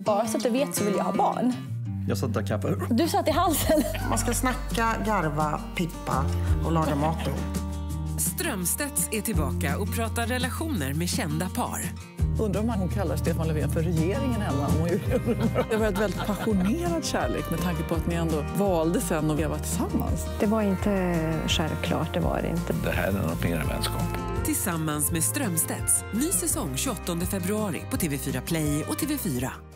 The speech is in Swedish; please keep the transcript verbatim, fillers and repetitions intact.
Bara så att du vet så vill jag ha barn. Jag satt där kappa. Du satt i halsen. Man ska snacka, garva, pippa och laga mat. Strömstedts är tillbaka och pratar relationer med kända par. Undrar om hon kallar Stefan Löfven för regeringen hemma. Det var ett väldigt passionerad kärlek med tanke på att ni ändå valde sen att leva tillsammans. Det var inte självklart, det var det inte. Det här är något mer än vänskap. Tillsammans med Strömstedts. Ny säsong tjugoåttonde februari på T V fyra Play och T V fyra.